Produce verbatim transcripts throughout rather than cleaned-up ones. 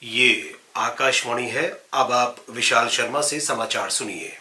ये आकाशवाणी है। अब आप विशाल शर्मा से समाचार सुनिए।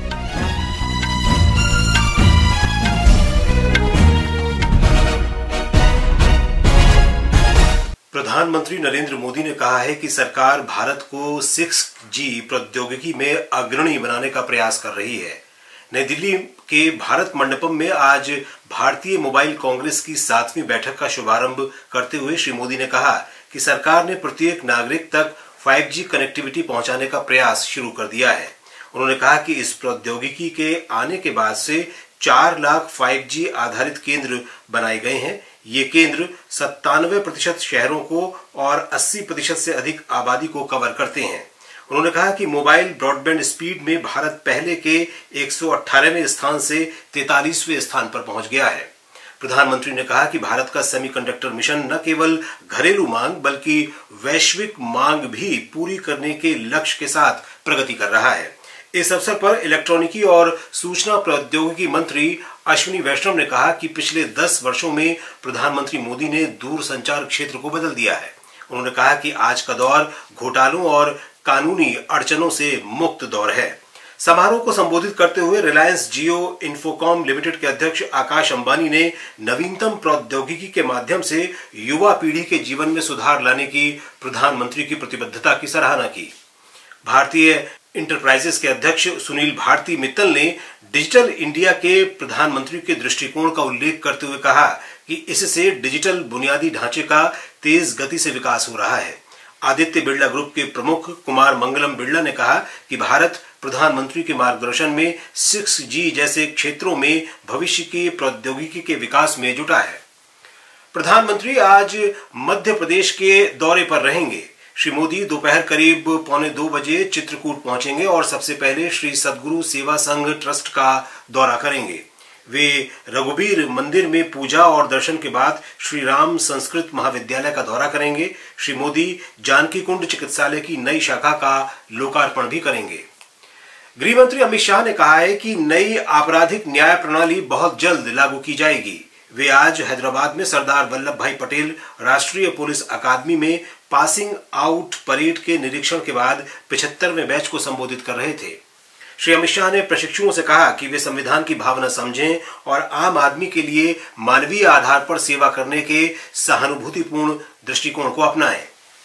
प्रधानमंत्री नरेंद्र मोदी ने कहा है कि सरकार भारत को सिक्स जी प्रौद्योगिकी में अग्रणी बनाने का प्रयास कर रही है। नई दिल्ली के भारत मंडपम में आज भारतीय मोबाइल कांग्रेस की सातवीं बैठक का शुभारंभ करते हुए श्री मोदी ने कहा कि सरकार ने प्रत्येक नागरिक तक फाइव जी कनेक्टिविटी पहुंचाने का प्रयास शुरू कर दिया है। उन्होंने कहा कि इस प्रौद्योगिकी के आने के बाद से चार लाख फाइव जी आधारित केंद्र बनाए गए हैं। ये केंद्र सत्तानवे प्रतिशत शहरों को और अस्सी प्रतिशत से अधिक आबादी को कवर करते हैं। उन्होंने कहा कि मोबाइल ब्रॉडबैंड स्पीड में भारत पहले के एक सौ अठारहवें स्थान से तैंतालीसवें स्थान पर पहुंच गया है। प्रधानमंत्री ने कहा कि भारत का सेमीकंडक्टर मिशन न केवल घरेलू मांग बल्कि वैश्विक मांग भी पूरी करने के लक्ष्य के साथ प्रगति कर रहा है। इस अवसर पर इलेक्ट्रॉनिकी और सूचना प्रौद्योगिकी मंत्री अश्विनी वैष्णव ने कहा कि पिछले दस वर्षों में प्रधानमंत्री मोदी ने दूरसंचार क्षेत्र को बदल दिया है। उन्होंने कहा कि आज का दौर घोटालों और कानूनी अड़चनों से मुक्त दौर है। समारोह को संबोधित करते हुए रिलायंस जियो इन्फोकॉम लिमिटेड के अध्यक्ष आकाश अंबानी ने नवीनतम प्रौद्योगिकी के माध्यम से युवा पीढ़ी के जीवन में सुधार लाने की प्रधानमंत्री की प्रतिबद्धता की सराहना की। भारतीय इंटरप्राइजेस के अध्यक्ष सुनील भारती मित्तल ने डिजिटल इंडिया के प्रधानमंत्री के दृष्टिकोण का उल्लेख करते हुए कहा कि इससे डिजिटल बुनियादी ढांचे का तेज गति से विकास हो रहा है। आदित्य बिरला ग्रुप के प्रमुख कुमार मंगलम बिरला ने कहा कि भारत प्रधानमंत्री के मार्गदर्शन में सिक्स जी जैसे क्षेत्रों में भविष्य की प्रौद्योगिकी के विकास में जुटा है। प्रधानमंत्री आज मध्य प्रदेश के दौरे पर रहेंगे। श्री मोदी दोपहर करीब पौने दो बजे चित्रकूट पहुंचेंगे और सबसे पहले श्री सद्गुरु सेवा संघ ट्रस्ट का दौरा करेंगे। वे रघुबीर मंदिर में पूजा और दर्शन के बाद श्री राम संस्कृत महाविद्यालय का दौरा करेंगे। श्री मोदी जानकी कुंड चिकित्सालय की नई शाखा का लोकार्पण भी करेंगे। गृह मंत्री अमित शाह ने कहा है कि नई आपराधिक न्याय प्रणाली बहुत जल्द लागू की जाएगी। वे आज हैदराबाद में सरदार वल्लभ भाई पटेल राष्ट्रीय पुलिस अकादमी में पासिंग आउट परेड के निरीक्षण के बाद पचहत्तरवें बैच को संबोधित कर रहे थे। श्री अमित शाह ने प्रशिक्षुओं से कहा कि वे संविधान की भावना समझें और आम आदमी के लिए मानवीय आधार पर सेवा करने के सहानुभूतिपूर्ण दृष्टिकोण को अपनाएं।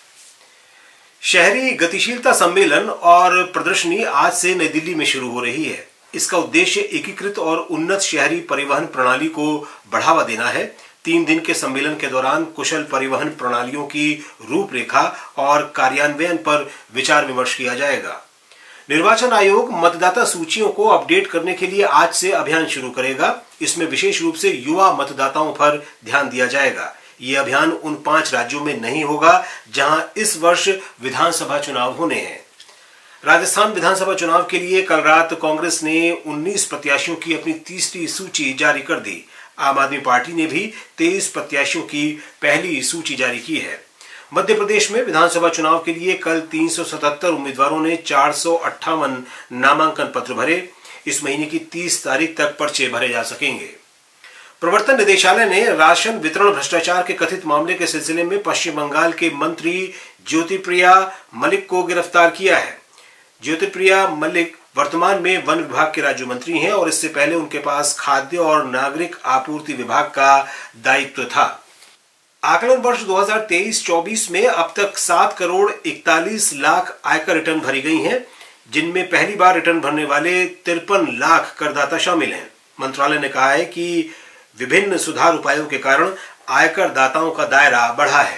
शहरी गतिशीलता सम्मेलन और प्रदर्शनी आज से नई दिल्ली में शुरू हो रही है। इसका उद्देश्य एकीकृत और उन्नत शहरी परिवहन प्रणाली को बढ़ावा देना है। तीन दिन के सम्मेलन के दौरान कुशल परिवहन प्रणालियों की रूपरेखा और कार्यान्वयन पर विचार विमर्श किया जाएगा। निर्वाचन आयोग मतदाता सूचियों को अपडेट करने के लिए आज से अभियान शुरू करेगा। इसमें विशेष रूप से युवा मतदाताओं पर ध्यान दिया जाएगा। ये अभियान उन पांच राज्यों में नहीं होगा जहां इस वर्ष विधानसभा चुनाव होने हैं। राजस्थान विधानसभा चुनाव के लिए कल रात कांग्रेस ने उन्नीस प्रत्याशियों की अपनी तीसरी सूची जारी कर दी। आम आदमी पार्टी ने भी तेईस प्रत्याशियों की पहली सूची जारी की है। मध्य प्रदेश में विधानसभा चुनाव के लिए कल तीन सौ सतहत्तर उम्मीदवारों ने चार सौ अट्ठावन नामांकन पत्र भरे। इस महीने की तीस तारीख तक पर्चे भरे जा सकेंगे। प्रवर्तन निदेशालय ने राशन वितरण भ्रष्टाचार के कथित मामले के सिलसिले में पश्चिम बंगाल के मंत्री ज्योतिप्रिया मलिक को गिरफ्तार किया है। ज्योतिप्रिया मलिक वर्तमान में वन विभाग के राज्य मंत्री हैं और इससे पहले उनके पास खाद्य और नागरिक आपूर्ति विभाग का दायित्व था। आकलन वर्ष दो हज़ार तेईस चौबीस में अब तक सात करोड़ इकतालीस लाख आयकर रिटर्न भरी गई हैं, जिनमें पहली बार रिटर्न भरने वाले तिरपन लाख करदाता शामिल हैं। मंत्रालय ने कहा है कि विभिन्न सुधार उपायों के कारण आयकर दाताओं का दायरा बढ़ा है।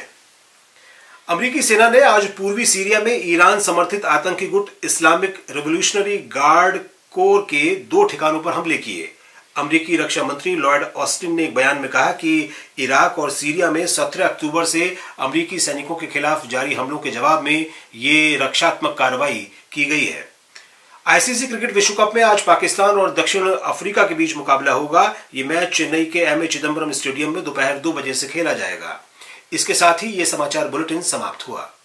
अमेरिकी सेना ने आज पूर्वी सीरिया में ईरान समर्थित आतंकी गुट इस्लामिक रिवॉल्यूशनरी गार्ड कोर के दो ठिकानों पर हमले किए। अमेरिकी रक्षा मंत्री लॉयड ऑस्टिन ने एक बयान में कहा कि इराक और सीरिया में सत्रह अक्टूबर से अमेरिकी सैनिकों के खिलाफ जारी हमलों के जवाब में ये रक्षात्मक कार्रवाई की गई है। आईसीसी क्रिकेट विश्व कप में आज पाकिस्तान और दक्षिण अफ्रीका के बीच मुकाबला होगा। ये मैच चेन्नई के एम ए चिदम्बरम स्टेडियम में दोपहर दो बजे से खेला जाएगा। इसके साथ ही ये समाचार बुलेटिन समाप्त हुआ।